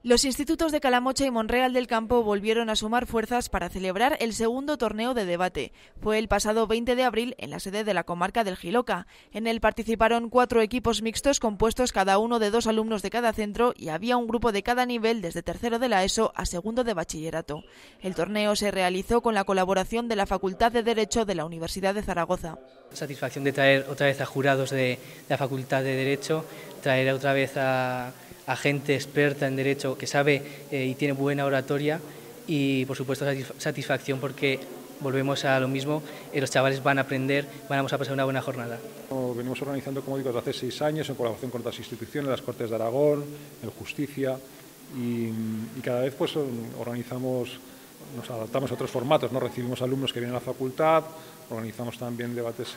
Los institutos de Calamocha y Monreal del Campo volvieron a sumar fuerzas para celebrar el segundo torneo de debate. Fue el pasado 20 de abril en la sede de la comarca del Jiloca. En él participaron 4 equipos mixtos compuestos cada uno de 2 alumnos de cada centro y había un grupo de cada nivel desde tercero de la ESO a segundo de bachillerato. El torneo se realizó con la colaboración de la Facultad de Derecho de la Universidad de Zaragoza. Satisfacción de traer otra vez a jurados de la Facultad de Derecho, traer otra vez a gente experta en Derecho que sabe y tiene buena oratoria y, por supuesto, satisfacción porque volvemos a lo mismo, los chavales van a aprender, vamos a pasar una buena jornada. Venimos organizando, como digo, desde hace 6 años en colaboración con otras instituciones, las Cortes de Aragón, el Justicia y cada vez pues organizamos, nos adaptamos a otros formatos, ¿no? Recibimos alumnos que vienen a la facultad, organizamos también debates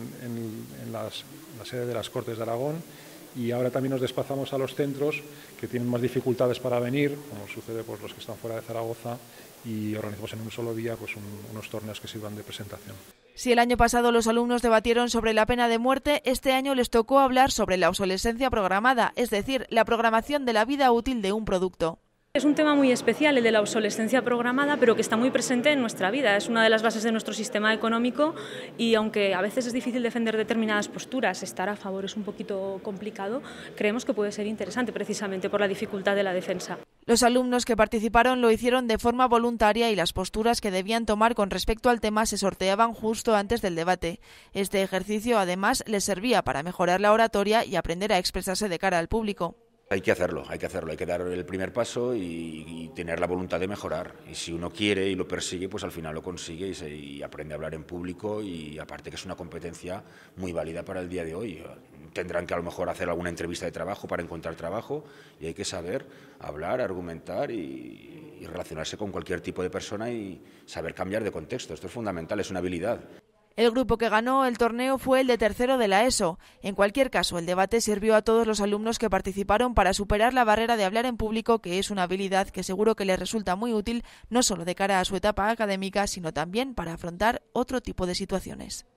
en la sede de las Cortes de Aragón. Y ahora también nos desplazamos a los centros que tienen más dificultades para venir, como sucede pues los que están fuera de Zaragoza, y organizamos en un solo día pues unos torneos que sirvan de presentación. Si el año pasado los alumnos debatieron sobre la pena de muerte, este año les tocó hablar sobre la obsolescencia programada, es decir, la programación de la vida útil de un producto. Es un tema muy especial, el de la obsolescencia programada, pero que está muy presente en nuestra vida. Es una de las bases de nuestro sistema económico y aunque a veces es difícil defender determinadas posturas, estar a favor es un poquito complicado, creemos que puede ser interesante precisamente por la dificultad de la defensa. Los alumnos que participaron lo hicieron de forma voluntaria y las posturas que debían tomar con respecto al tema se sorteaban justo antes del debate. Este ejercicio, además, les servía para mejorar la oratoria y aprender a expresarse de cara al público. Hay que hacerlo, hay que dar el primer paso y tener la voluntad de mejorar. Y si uno quiere y lo persigue, pues al final lo consigue y aprende a hablar en público y aparte que es una competencia muy válida para el día de hoy. Tendrán que a lo mejor hacer alguna entrevista de trabajo para encontrar trabajo y hay que saber hablar, argumentar y relacionarse con cualquier tipo de persona y saber cambiar de contexto. Esto es fundamental, es una habilidad. El grupo que ganó el torneo fue el de tercero de la ESO. En cualquier caso, el debate sirvió a todos los alumnos que participaron para superar la barrera de hablar en público, que es una habilidad que seguro que les resulta muy útil, no solo de cara a su etapa académica, sino también para afrontar otro tipo de situaciones.